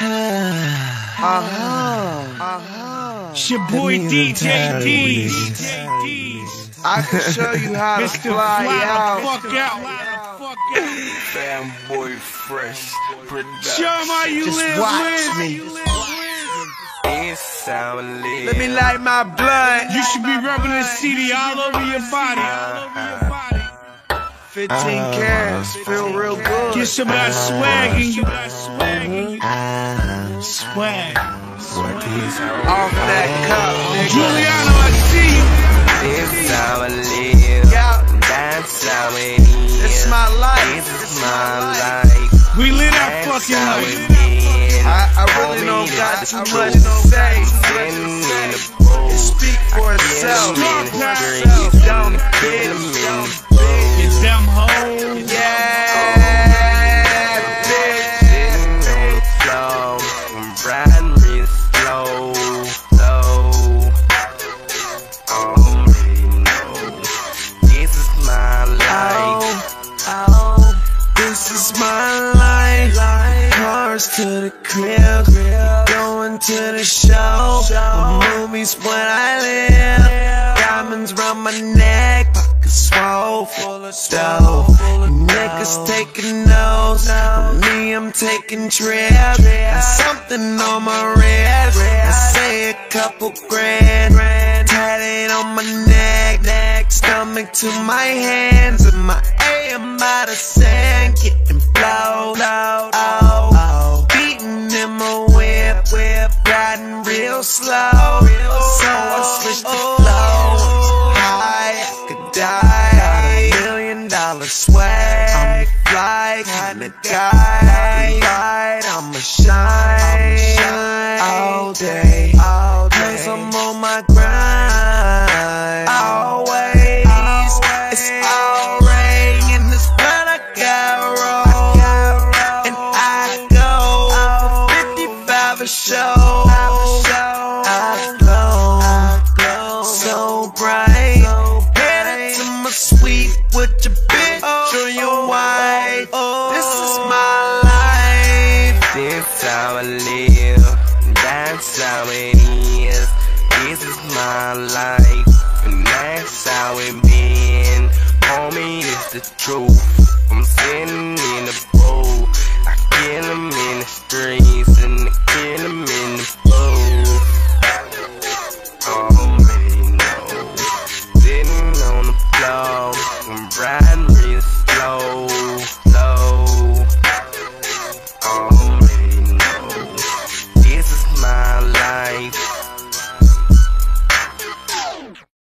It's your boy DJ D. I can show you how to fly out. Fuck out. Fanboy Fresh Production. Show 'em how you Just live. watch me. Let me light my blunt. You should be rubbing the CD all over your body. 15 carats, feel real good. Get some of that swag in you. Swag. Off that cup, nigga. Juliano, I see you. This how I live. Yeah. That's how it is. It's my life. This is my life. We live that That's fucking how life. it is. I really don't got too much to say. It speak for itself. Dumb bitch. It's them hoes. Yeah, bitch. Sitting on the floor, I'm riding real slow, slow. Already know this is my life. This is my life. Cars to the crib, going to the show. Movies when I live. Diamonds round my neck, pockets swole full of dough. Niggas taking notes, me I'm taking trips. And something on my wrist, I say a couple grand. Tatted on my neck, stomach to my hands, and my AM out of sand, getting blow, beating in my whip, riding real slow. So I switched the flow, high, I could die. Got $1 million swag, I'm fly kinda guy. I'ma shine all day, 'cause I'm on my grind. Always, it's alright. In this blood I got roll, and I go 55 a show. I glow so bright. Headed to my suite with your bitch or your wife. This is my life. This how I live. That's how it is. This is my life, and that's how it been. Homie, it's the truth.